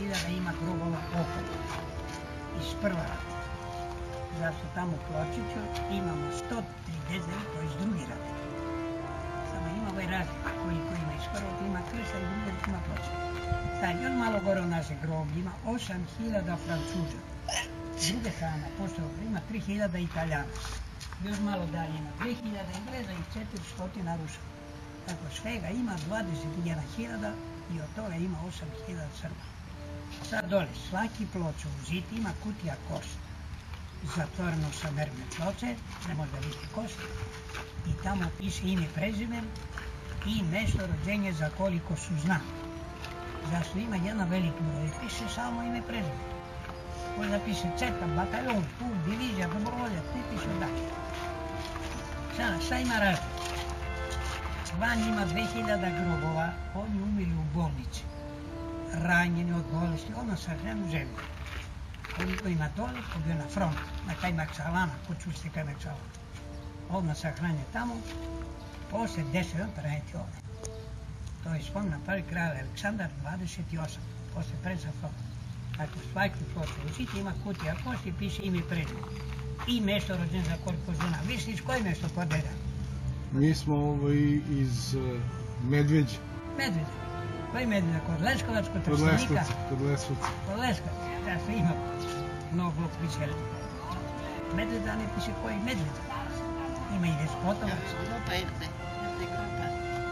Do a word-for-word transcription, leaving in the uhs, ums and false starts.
hiljada ima grobova okolo. Iz prva rata. Zašto tamo u Pločiću imamo sto trideset koji iz drugi rata. Samo ima ovaj razlik koji ima iz prvog ima Krsta i drugi ima Pločić. Taj, još malo gore u naše groblje ima osam hiljada Francuza. S druge strane, pošto ima tri hiljade Italijana. Još malo dalje ima dve hiljade Engleza i četiristo Rusa. Tako svega ima dvadeset jedna hiljada i od toga ima osam hiljada Srba. Sad dole, svaki ploč u zidu ima kutija kost. Zatvoreno sa merne ploče, ne može biti kost. I tamo piše ime, prezimen i mjesto rođenja za koliko su zna. Zašto ima jedna velika broj, piše samo ime, prezimen. Možda piše četa, bataljon, pun, divizija, dobrovoljac, ne piše dalje. Sada, šta ima razlika? Van ima dve hiljade grobova, oni umili u bolnici. Ranjeni od bolesti, ono sahranu zemlju. Koliko ima dole, ko bio na front, na Kajmak Salana, ko čuste Kajmak Salana. Odmah sahranje tamo, posle deset dana preneti ovdje. To je spomen na prvi kralj Aleksandar dvadeset osam, posle presa front. Tako svaki ploču u zidu ima kutija kosti i piše ime i prezime. I mjesto rođen za koliko žena. Vi ste iz koje mjesto kod deda? Mi smo iz Medveđa. Medveđa? Koji Medveđa? Kod Leskovac, kod Trstenika? Kod Leskovca. Kod Leskovca, da se ima mnogo piše. Medveđa ne piše koji Medveđa. Ima i Despotovac. Grupa Erde, Erde grupa.